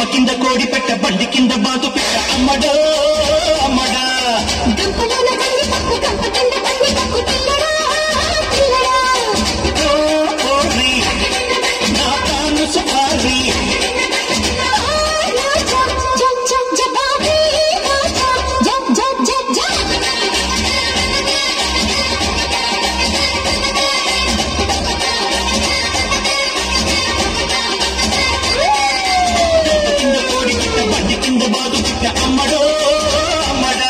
కింద కోడి పెట్ట బండి కింద బాతు పెట్ట అమ్మడో అమ్మడా నా తాను సుఖారి అమ్మడో అమ్మడా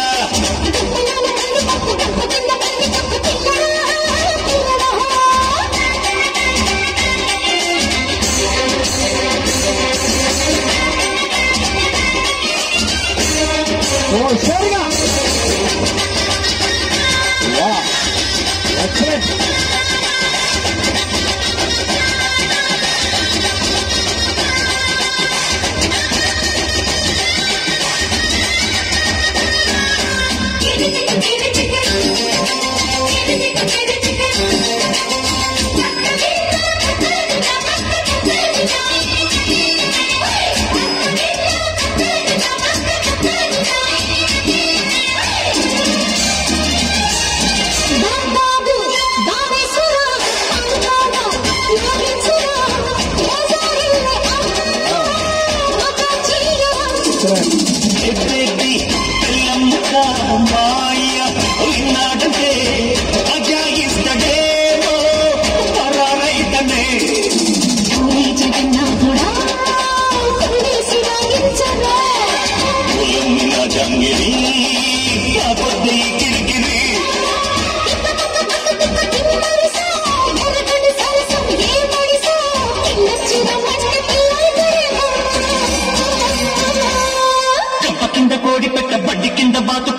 సరిగా మాయ విన్నాడంటే అజాయిస్తడేమో పరారైతనే పొలమ్మిన జంగిరి పొద్దు కిరికిరి కంప కింద కోడి పెట్ట బండి కింద బాతు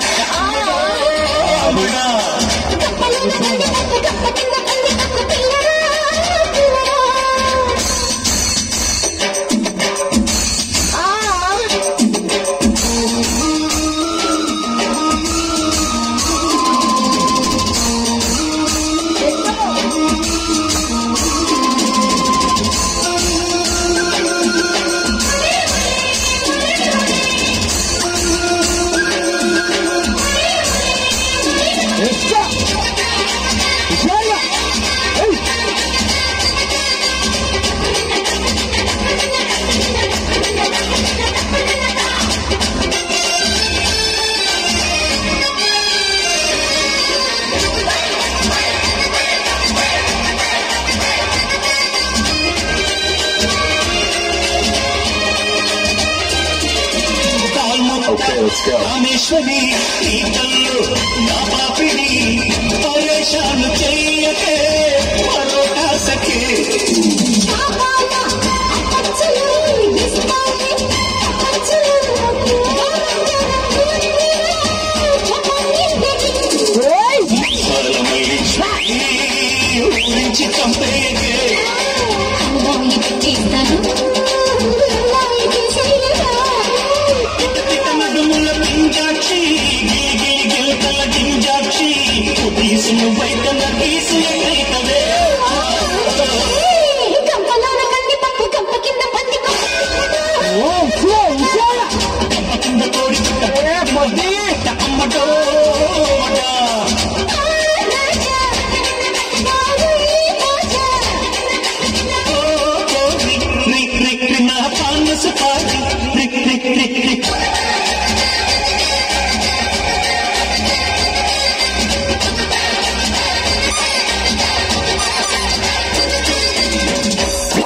రామేశ్వరి ఈ కళ్ళు నా పాపిడి పరేషాను చెయ్యకే పరోటా సఖే ఊరించి చంపేయకే గింజాక్షి గిలి గిలకల గింజాక్షి తీసిన బయటన తీసి ఎక్కైతవే కంప కింద కోడి పెట్ట అమ్మటో నా పాన సుపారి